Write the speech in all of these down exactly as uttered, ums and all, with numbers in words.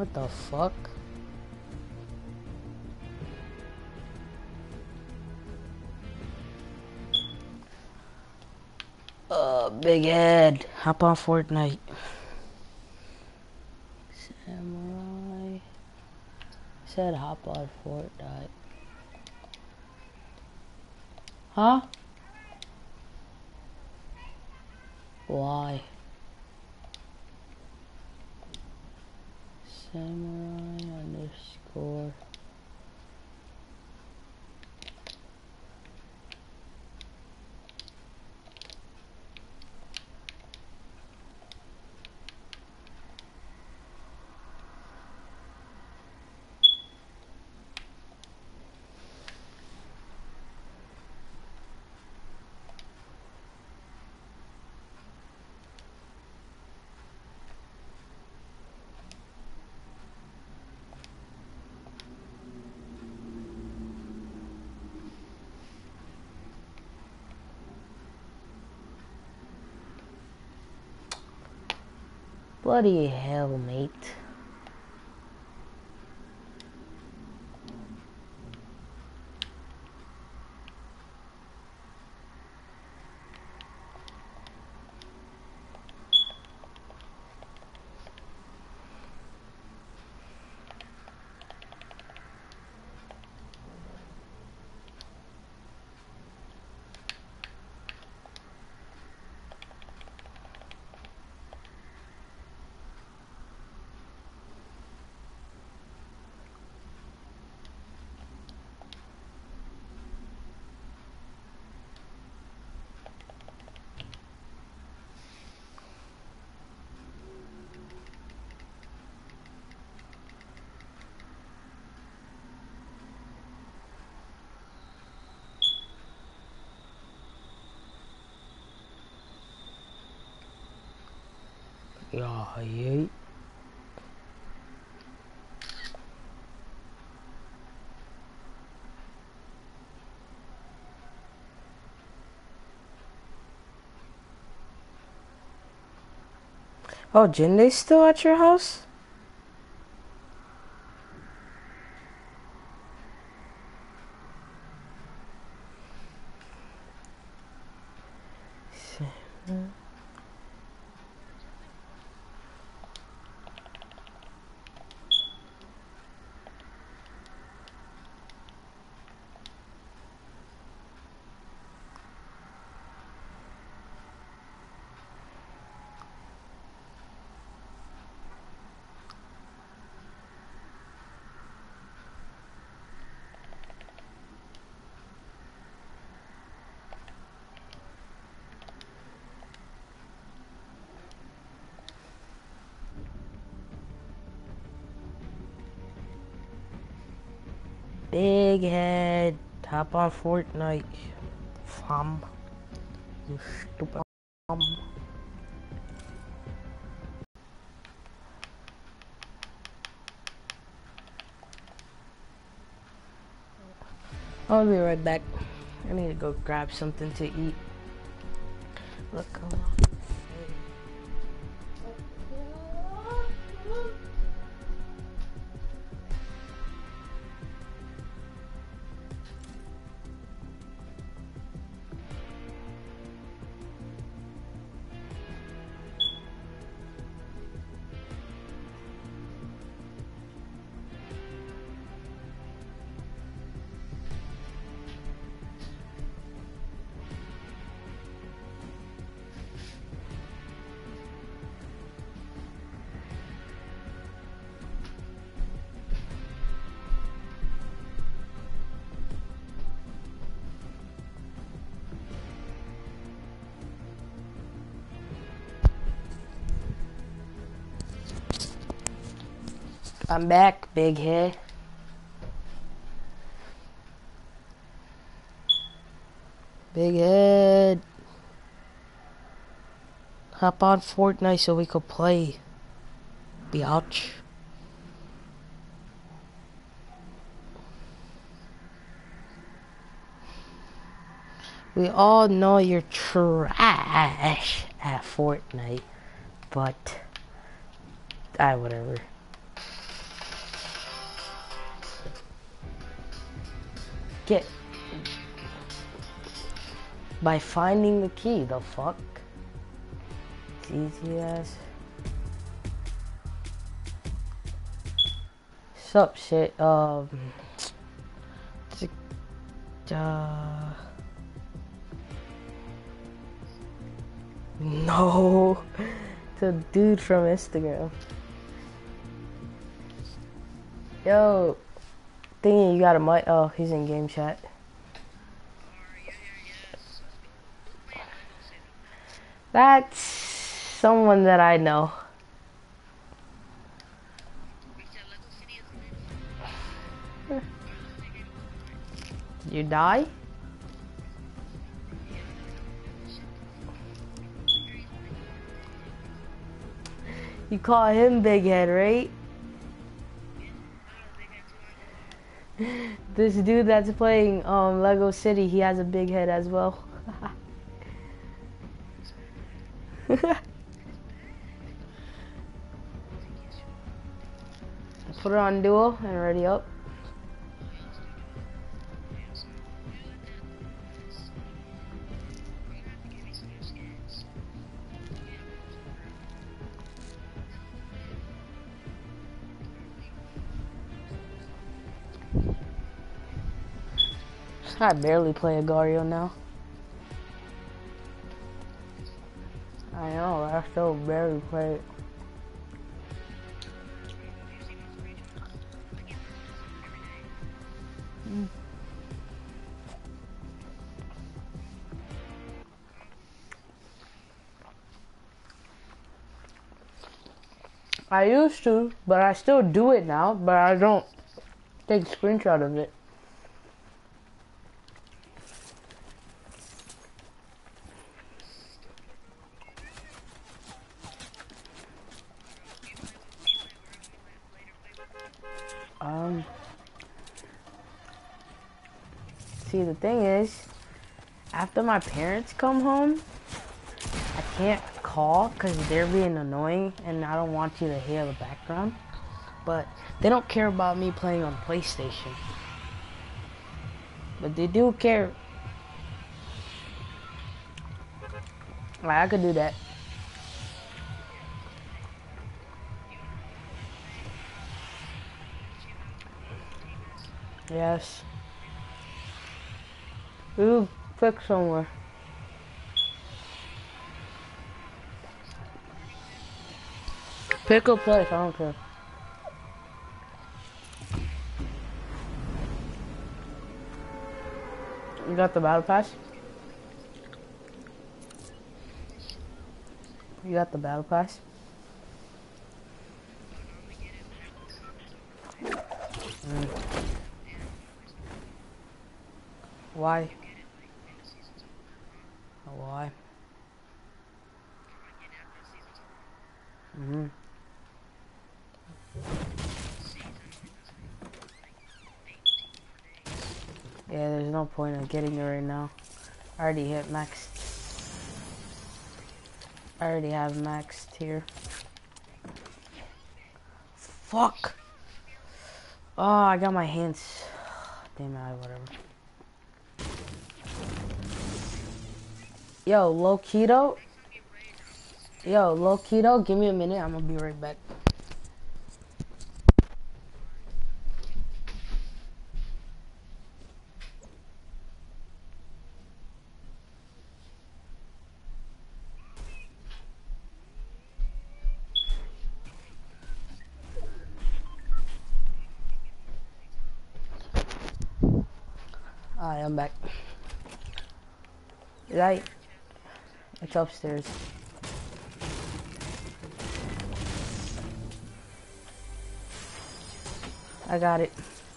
What the fuck? Uh, big head. Hop on Fortnite. Samurai. Said hop on Fortnite. Huh? Why? Samurai underscore. Bloody hell, mate. Yeah, yeah. Oh, Jinde's still at your house? Big head. Hop on Fortnite. Fam. You stupid fam. I'll be right back. I need to go grab something to eat. Look, come on. I'm back, big head. Big head. Hop on Fortnite so we could play. Biatch. We all know you're trash at Fortnite, but ah, whatever. Get by finding the key. The fuck? It's easy as. Sup, shit. Um. Uh, no, the dude from Instagram. Yo, thingy, you got a mic? Oh, he's in game chat. That's someone that I know. You die? You call him Big Head, right? This dude that's playing um, Lego City, he has a big head as well. Put it on duo and ready up. I barely play Agario now. I know, I still barely play it. Mm. I used to, but I still do it now, but I don't take a screenshot of it. Um, see, the thing is, after my parents come home, I can't call because they're being annoying and I don't want you to hear the background. But they don't care about me playing on PlayStation. But they do care. Like, I could do that. Yes. Ooh, pick somewhere. Pick a place, I don't care. You got the battle pass? You got the battle pass? Mm. Why? Why? Mm-hmm. Yeah, there's no point in getting it right now. I already hit max. I already have maxed here. Fuck! Oh, I got my hands. Damn it, whatever. Yo, low keto. Yo, low keto, give me a minute. I'm gonna be right back. Alright, I'm back. Right? It's upstairs. I got it.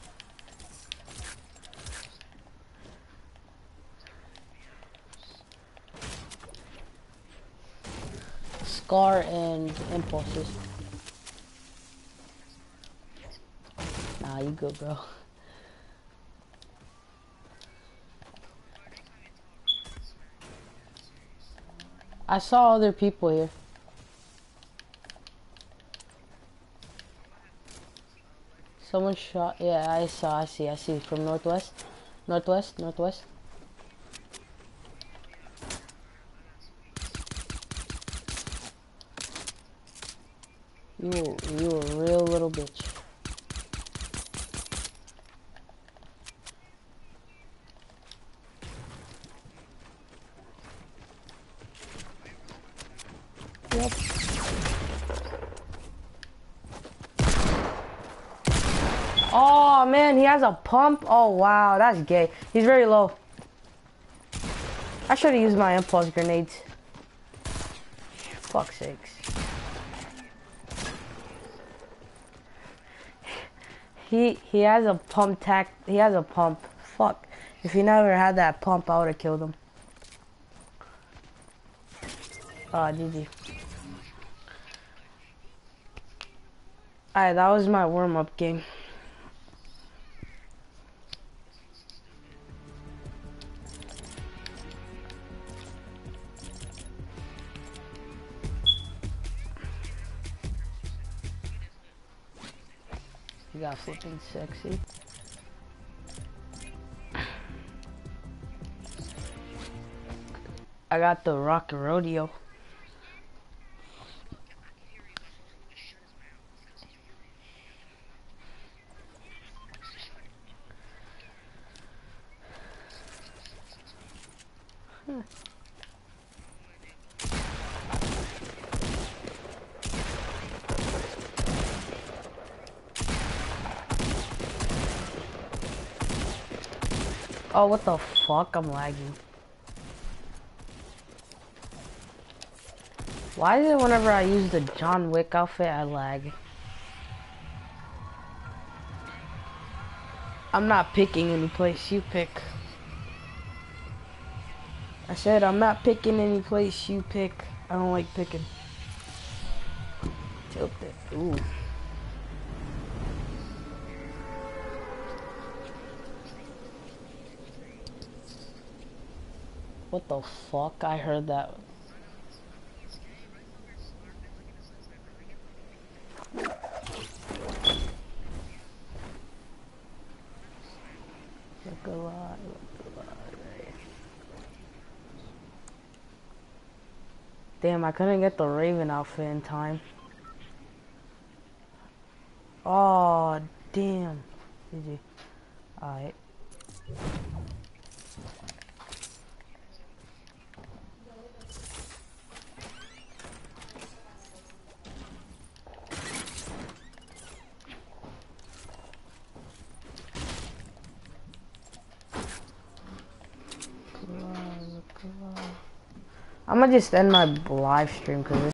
Scar and impulses. Nah, you good, bro. I saw other people here. Someone shot. Yeah, I saw. I see. I see. From northwest. Northwest, northwest. You, you a real little bitch. Yep. Oh man, he has a pump. Oh wow, that's gay. He's very low. I should have used my impulse grenades. Fuck's sakes. He he has a pump tac. He has a pump. Fuck. If he never had that pump, I would have killed him. Ah, G G. Alright, that was my warm-up game. You got flipping sexy. I got the Rocket Rodeo. Huh. Oh, what the fuck? I'm lagging. Why is it whenever I use the John Wick outfit, I lag? I'm not picking any place, you pick. I said I'm not picking any place, you pick. I don't like picking. Tilt it. Ooh. What the fuck? I heard that. Look alive, look alive. Damn, I couldn't get the Raven outfit in time. Oh, damn. G G. Alright. I'm gonna just end my live stream because